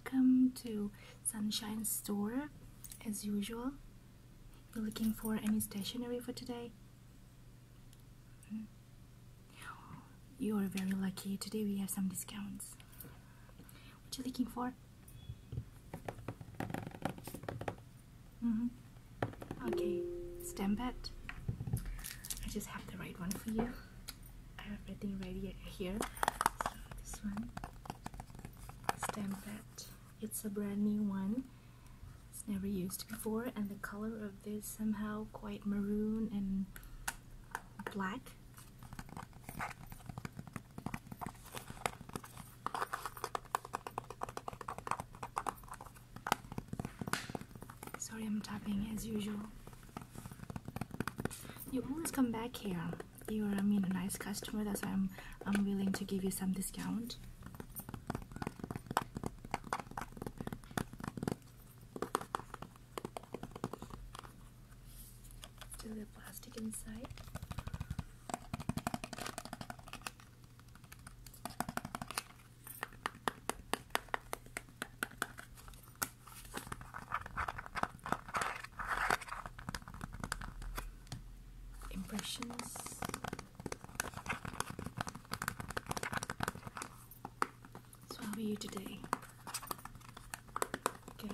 welcome to Sunshine Store. As usual, you're looking for any stationery for today? You are very lucky. Today we have some discounts. What you looking for? Okay, stamp pad. I just have the right one for you. I have everything ready here. So this one, stamp pad. It's a brand new one. It's never used before, and the color of this somehow quite maroon and black. Sorry, I'm tapping as usual. You always come back here. You're, a nice customer. That's why I'm willing to give you some discount. Still the plastic inside. Impressions. So how are you today? Good.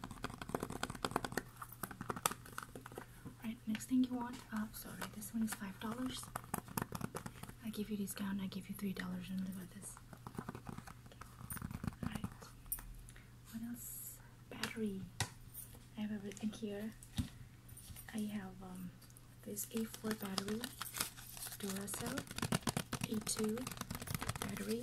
Right, next thing you want, sorry, this one is $5. I give you discount, I give you $3 only for this. Okay. Alright. What else? Battery. I have everything here. I have this A4 battery, Duracell A2 battery,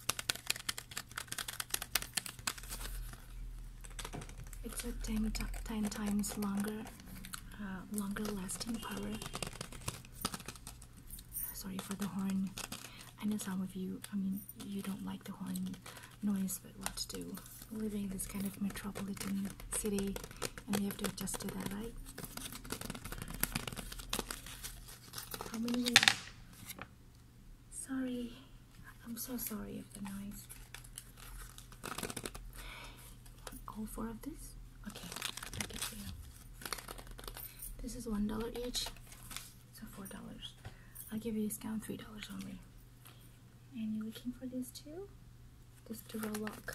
it's a 10 times longer lasting power. Sorry for the horn. I know some of you, you don't like the horn noise, but what to do? Living in this kind of metropolitan city, and you have to adjust to that, right? How many? Sorry, I'm so sorry of the noise. All 4 of this? Okay, I'll get for you. This is $1 each, so $4. I'll give you discount, $3 only. And you're looking for this too? This dual lock.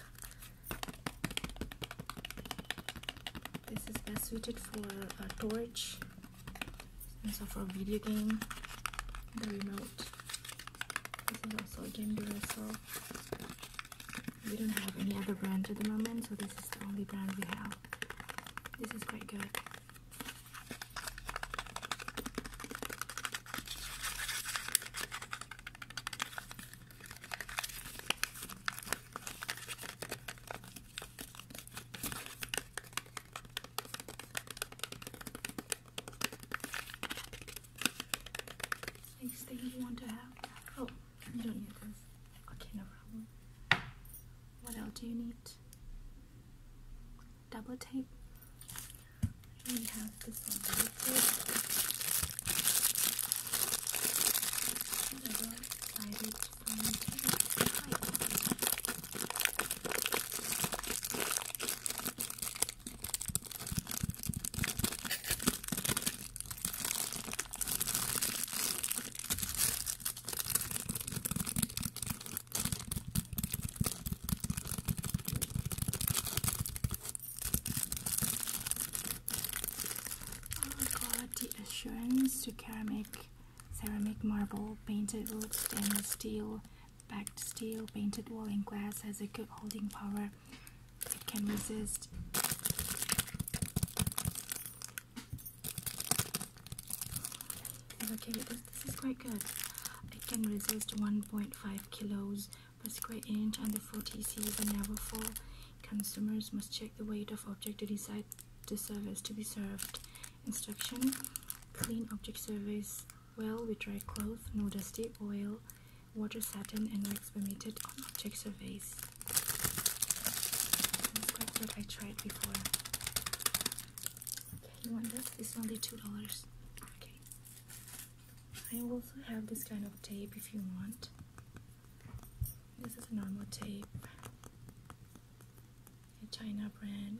This is best suited for a torch, also for a video game. The remote. This is also again Duracell. We don't have any other brand at the moment, so this is the only brand we have. This is quite good. Next thing you want to have? Oh, you don't need this. Okay, no problem. What else do you need? Double tape. We have this one. Double tape. Double-sided foam tape. Assurance to ceramic, marble, painted wood, stainless steel, backed steel, painted wall and glass, has a good holding power. It can resist okay, this is quite good. It can resist 1.5 kilos per square inch under 40 Cs and never fall. Consumers must check the weight of object to decide the service to be served. Instruction: clean object surface well with dry cloth, no dusty oil, water, satin and wax permitted on object surface. It's quite good. I tried before. Okay, you want this? It's only $2. Okay. I also have this kind of tape if you want. This is a normal tape. China brand.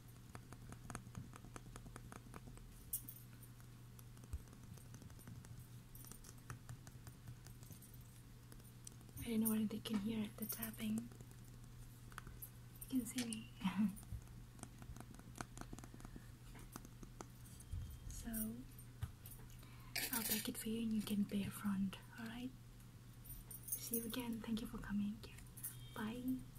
I don't know whether they can hear it, the tapping. You can see me. So I'll pack it for you and you can pay upfront. Alright? See you again. Thank you for coming. Bye.